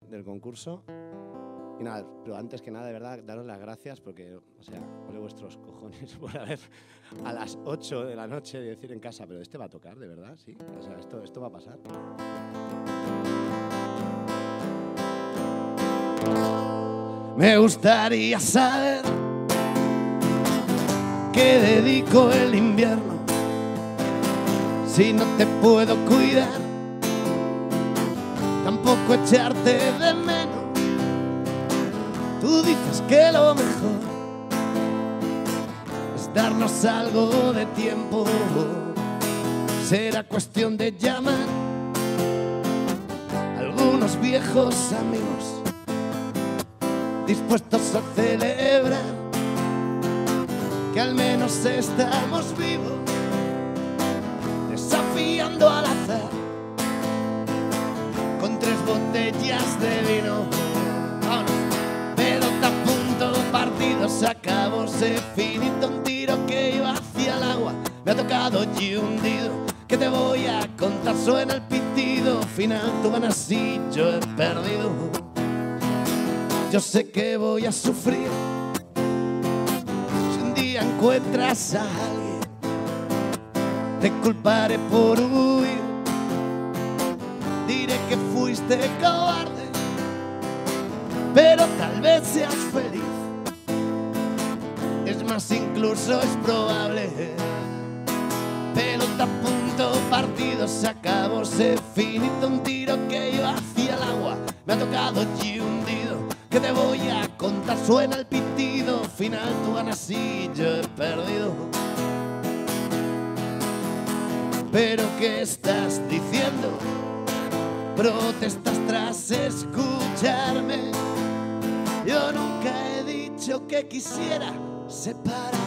del concurso. Y nada, pero antes que nada, de verdad, daros las gracias porque, o sea, ole vuestros cojones por haber a las 8 de la noche de decir en casa, pero este va a tocar, de verdad, sí. O sea, esto va a pasar. Me gustaría saber qué dedico el invierno si no te puedo cuidar, tampoco echarte de menos. Tú dices que lo mejor es darnos algo de tiempo. Será cuestión de llamar a algunos viejos amigos dispuestos a celebrar que al menos estamos vivos, desafiando al azar con 3 botellas de vino. Pelota a punto, partido se acabó, se finito, un tiro que iba hacia el agua, me ha tocado y hundido. ¿Qué te voy a contar? Suena el pitido final, tú ganas y yo he perdido. Yo sé que voy a sufrir si un día encuentras a alguien, te culparé por huir, diré que fuiste cobarde, pero tal vez seas feliz. Es más, incluso es probable. Pelota a punto, partido se acabó, se finito, un tiro que iba hacia el agua, me ha tocado y hundido. ¿Qué te voy a contar? Suena el pitido final, tú ganas y yo he perdido. ¿Pero qué estás diciendo? Protestas tras escucharme. Yo nunca he dicho que quisiera separarme.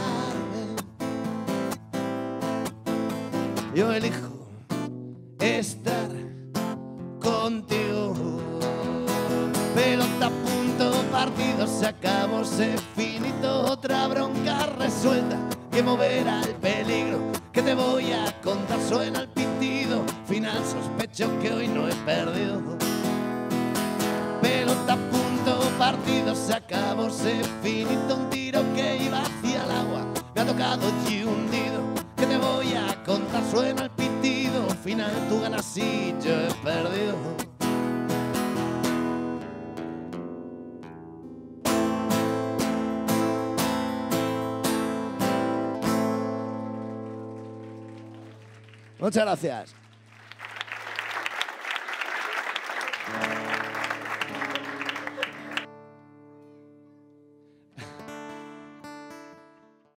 Yo elijo estar contigo. Pelota a punto, partido se acabó, se finito, otra bronca resuelta que moverá el peligro. ¿Qué te voy a contar? Suena el pitido final, sospecho que hoy no he perdido. Pelota a punto, partido se acabó, se finito, un tiro que iba hacia el agua, me ha tocado y hundido. ¿Qué te voy a contar? Suena el pitido final, tú ganas y yo he perdido. Muchas gracias.